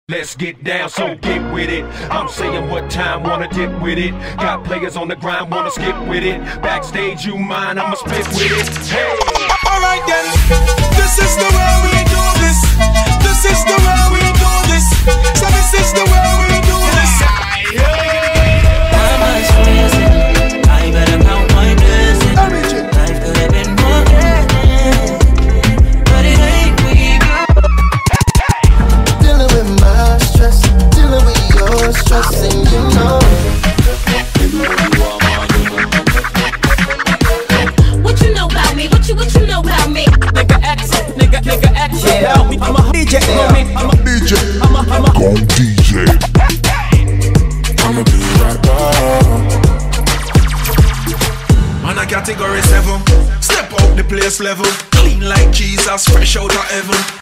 Let's get down, so get with it. I'm saying what time, wanna dip with it. Got players on the grind, wanna skip with it. Backstage, you mine, I'ma spit with it. Hey! Alright then, this is the way we do this. This is the way we do this. So this is the way we do this. I'm much stressing. I better count my blessings. Life could have been more blessed, but it ain't we go. Dealing with my stress, dealing with your stress, and you know. What you know about me? What you know about me? Nigga X, yeah. Help me. I'm a DJ, homie. I'm a DJ. I'm a Gon' DJ. I'ma be right back. Man a category 7. Step up the place level. Clean like Jesus, fresh out of heaven.